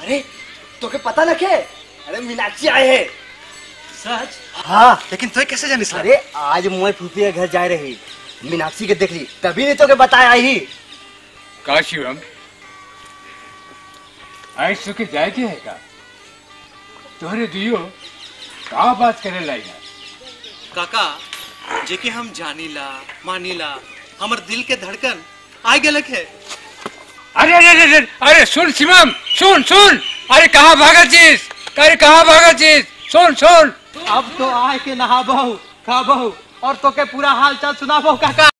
अरे तो के पता न के? अरे मीनाक्षी आए है। सच? हाँ। लेकिन तो कैसे जानी सर? अरे आज मोए फूफी के घर जा रही, मीनाक्षी के देख ली तभी नहीं तो के बताया ही। का शिवम आज तो के जाए के है का? तोहरे दुइयो का बात करे लाइगा? काका जे कि हम जानीला मानीला हमर दिल के धड़कन आ गेलक है। अरे अरे अरे अरे अरे सुन शिवम, सुन सुन, अरे कहाँ भागा चीज, अरे कहाँ भागा चीज, सुन सुन। अब तो आए के नहाबहु खाबहु और तो के पूरा हाल चाल सुनाबहु काका।